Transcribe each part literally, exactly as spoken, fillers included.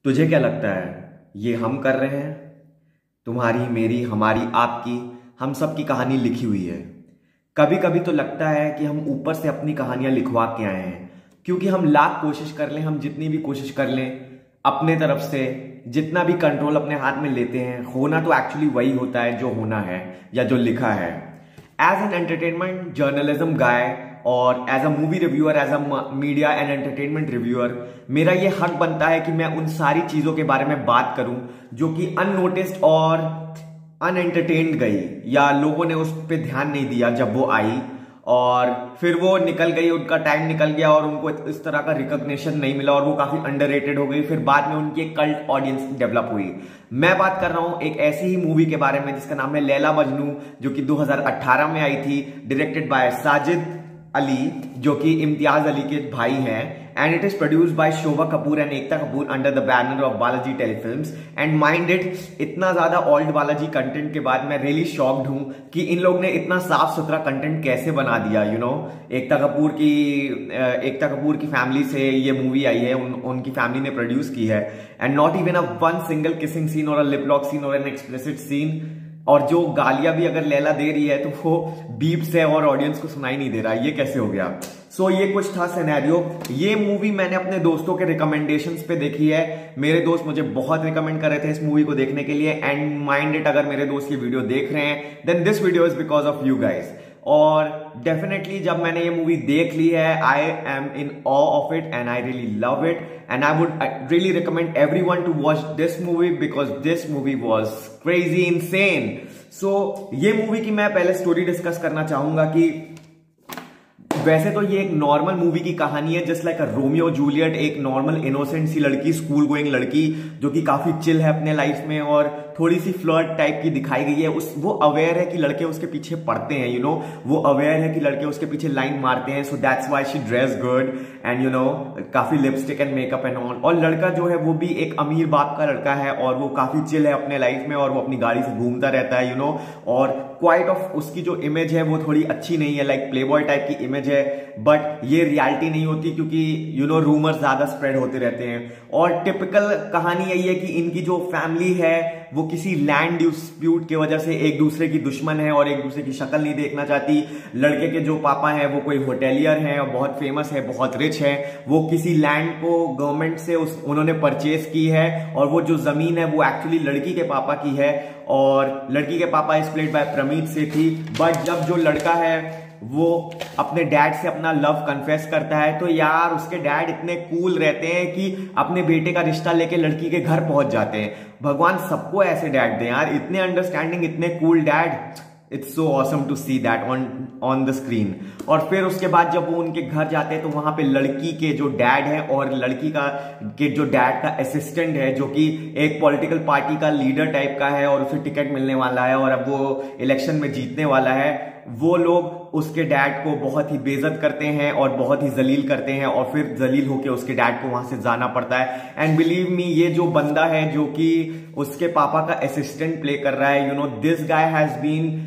तुझे क्या लगता है ये हम कर रहे हैं? तुम्हारी, मेरी, हमारी, आपकी, हम सब की कहानी लिखी हुई है। कभी कभी तो लगता है कि हम ऊपर से अपनी कहानियां लिखवा के आए हैं, क्योंकि हम लाख कोशिश कर लें, हम जितनी भी कोशिश कर लें अपने तरफ से, जितना भी कंट्रोल अपने हाथ में लेते हैं, होना तो एक्चुअली वही होता है जो होना है या जो लिखा है। As an entertainment journalism guy और as a movie reviewer, as a media and entertainment reviewer, मेरा ये हक बनता है कि मैं उन सारी चीजों के बारे में बात करूं जो कि अननोटिस्ड और अनएंटरटेन्ड गई, या लोगों ने उस पर ध्यान नहीं दिया जब वो आई और फिर वो निकल गई, उनका टाइम निकल गया और उनको इस तरह का रिकॉग्निशन नहीं मिला और वो काफी अंडररेटेड हो गई। फिर बाद में उनकी एक कल्ट ऑडियंस डेवलप हुई। मैं बात कर रहा हूं एक ऐसी ही मूवी के बारे में जिसका नाम है लैला मजनू, जो कि दो हज़ार अठारह में आई थी, डायरेक्टेड बाय साजिद अली, जो कि इम्तियाज अली के भाई हैं, and it is produced by Shobha Kapoor and Ekta Kapoor under the banner of Balaji Telefilms. And mind it, इतना ज्यादा ओल्ड बालाजी कंटेंट के बाद मैं रियली शॉक्ड हूं कि इन लोग ने इतना साफ सुथरा कंटेंट कैसे बना दिया। यू नो एकता कपूर की एकता कपूर की फैमिली से ये मूवी आई है, उन, उनकी फैमिली ने प्रोड्यूस की है, and not even a one single kissing scene और अ लिप लॉक सीन और एन एक्सप्लिसिट सीन। और जो गालियां भी अगर लैला दे रही है तो वो बीप से और ऑडियंस को सुनाई नहीं दे रहा। ये कैसे हो गया? सो so, ये कुछ था सिनेरियो। ये मूवी मैंने अपने दोस्तों के रिकमेंडेशंस पे देखी है। मेरे दोस्त मुझे बहुत रिकमेंड कर रहे थे इस मूवी को देखने के लिए, एंड माइंड इट, अगर मेरे दोस्त ये वीडियो देख रहे हैं then this video is because of you guys. और डेफिनेटली जब मैंने ये मूवी देख ली है, I am in awe of it and I really love it, and I would really recommend everyone to watch this movie because this movie was crazy insane. So ये movie की मैं पहले स्टोरी डिस्कस करना चाहूंगा कि वैसे तो ये एक नॉर्मल मूवी की कहानी है, just like a Romeo Juliet, एक नॉर्मल इनोसेंट सी लड़की, स्कूल गोइंग लड़की जो कि काफी चिल है अपने लाइफ में और थोड़ी सी फ्लर्ट टाइप की दिखाई गई है। उस वो अवेयर है कि लड़के उसके पीछे पड़ते हैं, यू नो वो अवेयर है कि लड़के उसके पीछे लाइन मारते हैं, so that's why she dress good and you know काफी lipstick and makeup and all. और लड़का जो है वो भी एक अमीर बाप का लड़का है और वो काफी चिल है अपने लाइफ में और वो अपनी गाड़ी से घूमता रहता है, यू नो और क्वाइट ऑफ उसकी जो इमेज है वो थोड़ी अच्छी नहीं है, लाइक प्लेबॉय टाइप की इमेज है, बट ये रियलिटी नहीं होती क्योंकि यू नो रूमर्स ज्यादा स्प्रेड होते रहते हैं। और टिपिकल कहानी यही है कि इनकी जो फैमिली है वो किसी लैंड डिस्प्यूट की वजह से एक दूसरे की दुश्मन है और एक दूसरे की शक्ल नहीं देखना चाहती। लड़के के जो पापा हैं वो कोई होटेलियर हैं और बहुत फेमस है, बहुत रिच है। वो किसी लैंड को गवर्नमेंट से उस उन्होंने परचेज की है और वो जो जमीन है वो एक्चुअली लड़की के पापा की है और लड़की के पापा इस प्लेड बाय प्रमीत से थी। बट जब जो लड़का है वो अपने डैड से अपना लव कन्फेस करता है तो यार उसके डैड इतने कूल रहते हैं कि अपने बेटे का रिश्ता लेके लड़की के घर पहुंच जाते हैं। भगवान सबको ऐसे डैड दें यार, इतने अंडरस्टैंडिंग, इतने cool dad. It's so awesome to see that on on the screen. और फिर उसके बाद जब वो उनके घर जाते हैं तो वहां पे लड़की के जो डैड है और लड़की का के जो डैड का असिस्टेंट है, जो कि एक पॉलिटिकल पार्टी का लीडर टाइप का है और उसे टिकट मिलने वाला है और अब वो इलेक्शन में जीतने वाला है, वो लोग उसके डैड को बहुत ही बेइज्जत करते हैं और बहुत ही जलील करते हैं और फिर जलील होकर उसके डैड को वहां से जाना पड़ता है। एंड बिलीव मी, ये जो बंदा है जो कि उसके पापा का असिस्टेंट प्ले कर रहा है, you know this guy has been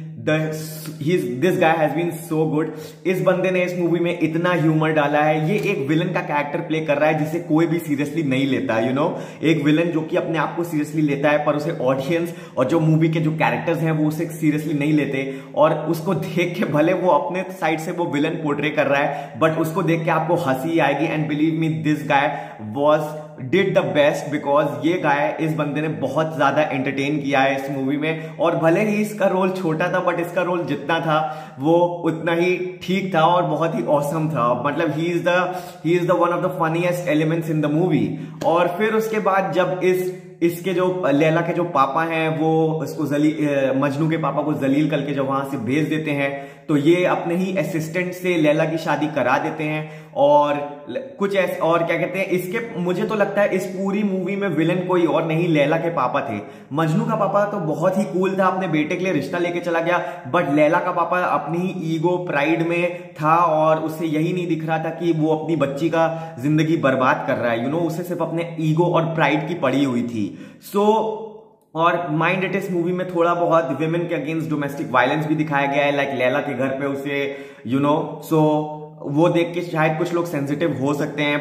this guy has been so good. इस बंदे ने इस मूवी में इतना ह्यूमर डाला है। ये एक विलन का कैरेक्टर प्ले कर रहा है जिसे कोई भी सीरियसली नहीं लेता, यू नो एक विलन जो कि अपने आप को सीरियसली लेता है पर उसे ऑडियंस और जो मूवी के जो कैरेक्टर्स हैं वो उसे सीरियसली नहीं लेते और उसको देख के भले वो अपने साइड से वो विलन पोर्ट्रे कर रहा है बट उसको देख के आपको हंसी आएगी। And believe me, this guy was did the best because ये गाय, इस बंदे ने बहुत ज्यादा एंटरटेन किया है इस मूवी में। और भले ही इसका रोल छोटा था बट इसका रोल जितना था वो उतना ही ठीक था और बहुत ही ऑसम था। मतलब he is the he is the one of the funniest elements in the movie. और फिर उसके बाद जब इस इसके जो लैला के जो पापा हैं वो इसको जली मजनू के पापा को जलील करके जब वहां से भेज देते हैं तो ये अपने ही असिस्टेंट से लैला की शादी करा देते हैं। और कुछ ऐसे और क्या कहते हैं, इसके मुझे तो लगता है इस पूरी मूवी में विलन कोई और नहीं, लैला के पापा थे। मजनू का पापा तो बहुत ही कूल था, अपने बेटे के लिए रिश्ता लेके चला गया, बट लैला का पापा अपनी ही ईगो प्राइड में था और उसे यही नहीं दिख रहा था कि वो अपनी बच्ची का जिंदगी बर्बाद कर रहा है, यू नो उसे सिर्फ अपने ईगो और प्राइड की पड़ी हुई थी। सो so, और माइंड इट इस मूवी में थोड़ा बहुत विमेन के अगेंस्ट डोमेस्टिक वायलेंस भी दिखाया गया है, लाइक लैला के घर पे उसे यू नो सो वो देख के शायद कुछ लोग सेंसिटिव हो सकते हैं, बट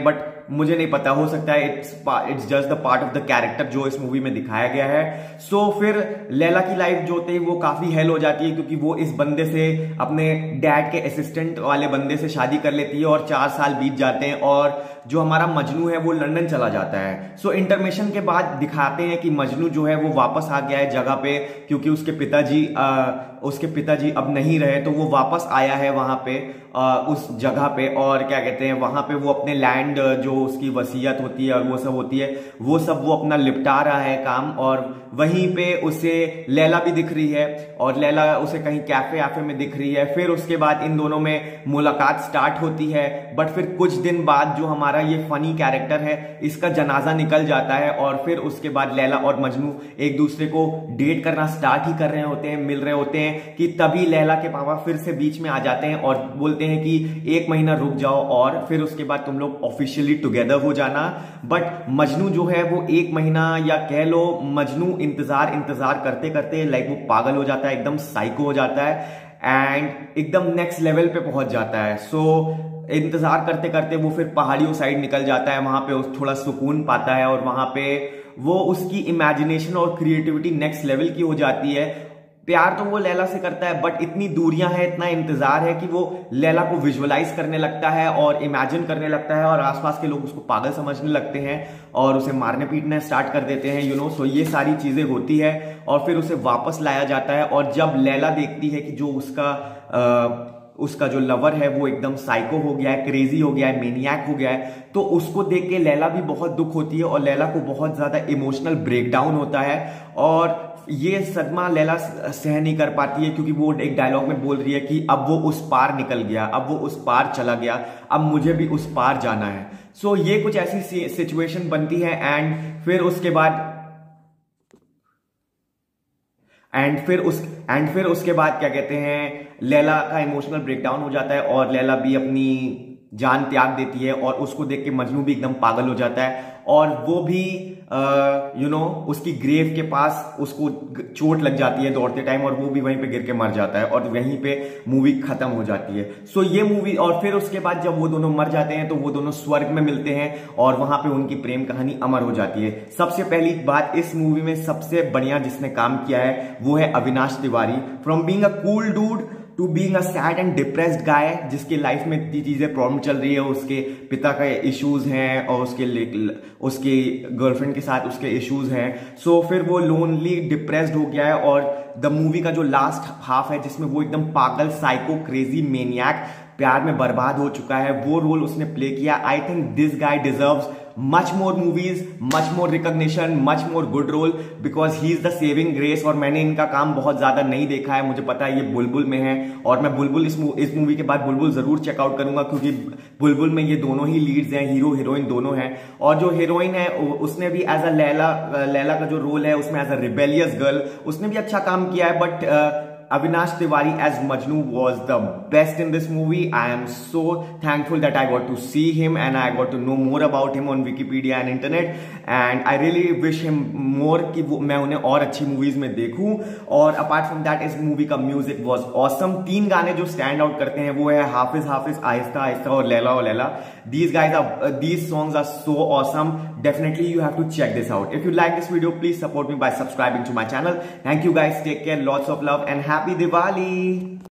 मुझे नहीं पता, हो सकता है it's it's just the part of the character जो इस मूवी में दिखाया गया है। सो so, फिर लैला की लाइफ जो होती है वो काफी हेल हो जाती है, क्योंकि वो इस बंदे से, अपने डैड के असिस्टेंट वाले बंदे से शादी कर लेती है और चार साल बीत जाते हैं और जो हमारा मजनू है वो लंदन चला जाता है। सो so, इंटरमिशन के बाद दिखाते हैं कि मजनू जो है वो वापस आ गया है जगह पे, क्योंकि उसके पिताजी उसके पिताजी अब नहीं रहे, तो वो वापस आया है वहां पे आ, उस जगह पे, और क्या कहते हैं वहां पे वो अपने लैंड जो उसकी वसीयत होती है और वो सब होती है वो सब वो अपना लिपटा रहा है काम। और वहीं पे उसे लैला भी दिख रही है और लैला उसे कहीं कैफे आफे में दिख रही है। फिर उसके बाद इन दोनों में मुलाकात स्टार्ट होती है, बट फिर कुछ दिन बाद जो हमारा ये फनी कैरेक्टर है इसका जनाजा निकल जाता है और फिर उसके बाद लैला और मजनू एक दूसरे को डेट करना स्टार्ट ही कर रहे होते हैं, मिल रहे होते हैं कि तभी लैला के पापा फिर से बीच में आ जाते हैं और बोलते हैं कि एक महीना रुक जाओ और फिर उसके बाद तुम लोग ऑफिशियली टुगेदर हो जाना। बट मजनू जो है वो एक महीना या कह लो मजनू इंतजार इंतजार करते करते लाइक वो पागल हो जाता है, एकदम साइको हो जाता है एंड एकदम नेक्स्ट लेवल पे पहुंच जाता है। सो so, इंतजार करते करते वो फिर पहाड़ियों साइड निकल जाता है, वहां पे उस थोड़ा सुकून पाता है और वहां पे वो उसकी इमेजिनेशन और क्रिएटिविटी नेक्स्ट लेवल की हो जाती है। प्यार तो वो लैला से करता है, बट इतनी दूरियां हैं, इतना इंतजार है कि वो लैला को विजुअलाइज करने लगता है और इमेजिन करने लगता है और आसपास के लोग उसको पागल समझने लगते हैं और उसे मारने पीटने स्टार्ट कर देते हैं, यू नो। सो ये सारी चीजें होती है और फिर उसे वापस लाया जाता है। और जब लैला देखती है कि जो उसका आ, उसका जो लवर है वो एकदम साइको हो गया है, क्रेजी हो गया है, मेनियक हो गया है, तो उसको देख के लैला भी बहुत दुख होती है और लैला को बहुत ज्यादा इमोशनल ब्रेकडाउन होता है। और ये सदमा लैला सह नहीं कर पाती है, क्योंकि वो एक डायलॉग में बोल रही है कि अब वो उस पार निकल गया, अब वो उस पार चला गया, अब मुझे भी उस पार जाना है। सो so, ये कुछ ऐसी सिचुएशन बनती है एंड फिर उसके बाद एंड फिर उस एंड फिर उसके बाद क्या कहते हैं लैला का इमोशनल ब्रेकडाउन हो जाता है और लैला भी अपनी जान त्याग देती है और उसको देख के मजनू भी एकदम पागल हो जाता है और वो भी यू नो उसकी ग्रेव के पास उसको चोट लग जाती है दौड़ते टाइम और वो भी वहीं पे गिर के मर जाता है और वहीं पे मूवी खत्म हो जाती है। सो ये मूवी, और फिर उसके बाद जब वो दोनों मर जाते हैं तो वो दोनों स्वर्ग में मिलते हैं और वहां पे उनकी प्रेम कहानी अमर हो जाती है। सबसे पहली बात, इस मूवी में सबसे बढ़िया जिसने काम किया है वो है Avinash Tiwari. From being a cool dude to being a sad and depressed guy जिसकी लाइफ में इतनी चीजें प्रॉब्लम चल रही है, उसके पिता का इश्यूज हैं और उसके उसके गर्लफ्रेंड के साथ उसके इश्यूज हैं। सो so, फिर वो लोनली डिप्रेस्ड हो गया है और द मूवी का जो लास्ट हाफ है जिसमें वो एकदम पागल साइको क्रेजी मेनियक प्यार में बर्बाद हो चुका है, वो रोल उसने प्ले किया। I think this guy deserves much more movies, much more recognition, much more good role because he is the saving grace। और मैंने इनका काम बहुत ज्यादा नहीं देखा है, मुझे पता है ये बुलबुल में है और मैं बुलबुल इस इस मूवी के बाद बुलबुल जरूर चेकआउट करूंगा क्योंकि बुलबुल में ये दोनों ही लीड्स हैं, हीरो हीरोइन दोनों हैं। और जो हीरोइन है उसने भी एज अ लैला लैला का जो रोल है उसमें एज अ रिबेलियस गर्ल उसने भी अच्छा काम किया है। But Avinash Tiwari as Majnu was the best in this movie. I am so thankful that I got to see him and I got to know more about him on Wikipedia and internet. And I really wish him more कि वो मैं उन्हें और अच्छी movies में देखूं। और apart from that इस मूवी का म्यूजिक was awesome। तीन गाने जो स्टैंड आउट करते हैं वो है हाफिज हाफिज, आहिस्ता आहिस्ता और लैला और Laila. These guys are uh, these songs are so awesome. Definitely you have to check this out. If you like this video, please support me by subscribing to my channel. Thank you guys. Take care. Lots of love and happy Diwali.